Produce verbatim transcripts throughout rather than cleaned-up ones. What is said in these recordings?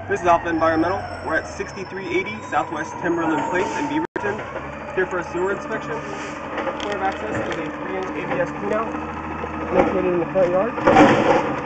This is Alpha Environmental. We're at sixty-three eighty Southwest Timberland Place in Beaverton, here for a sewer inspection. Point of access is a three inch A B S cleanout located in the front yard.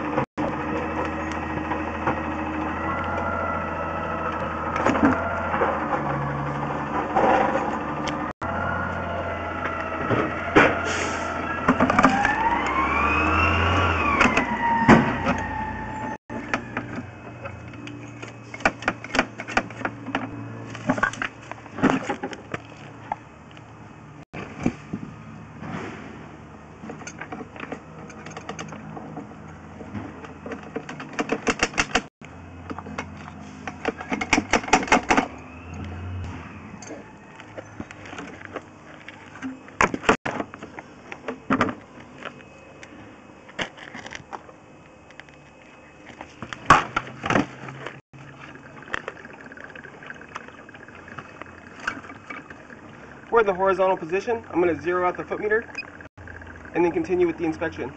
We're in the horizontal position. I'm going to zero out the foot meter and then continue with the inspection.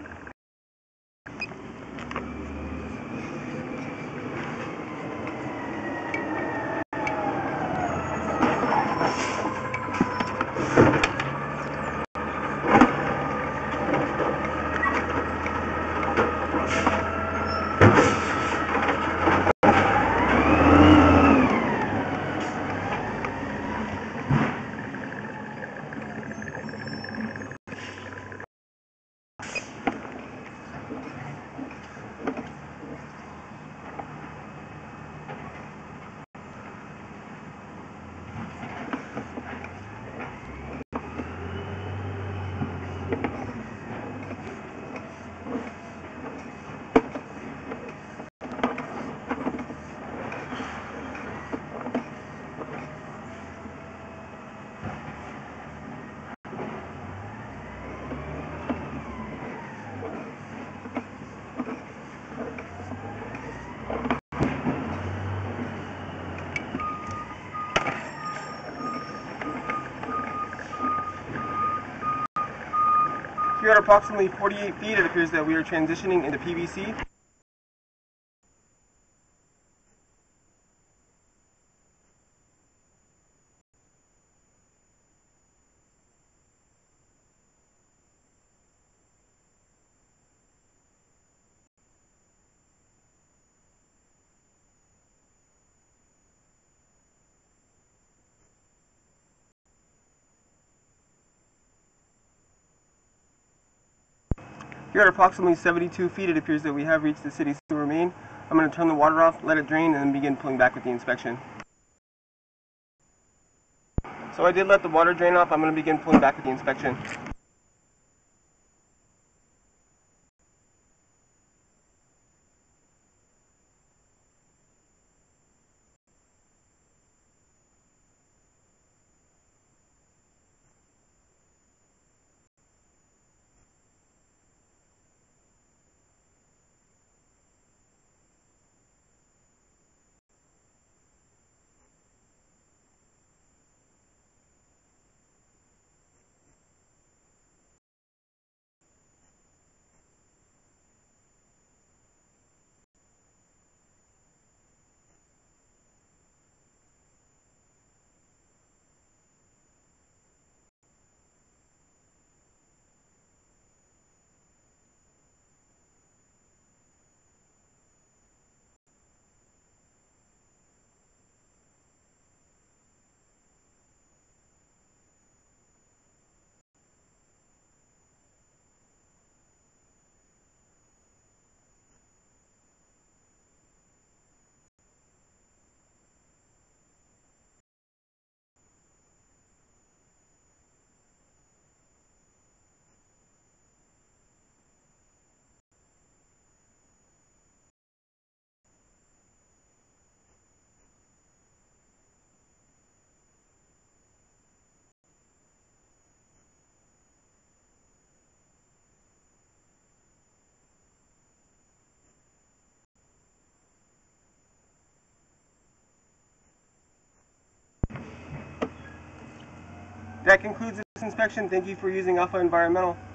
Here at approximately forty-eight feet, it appears that we are transitioning into P V C. Here at approximately seventy-two feet, it appears that we have reached the city sewer main. I'm going to turn the water off, let it drain, and then begin pulling back with the inspection. So I did let the water drain off. I'm going to begin pulling back with the inspection. That concludes this inspection. Thank you for using Alpha Environmental.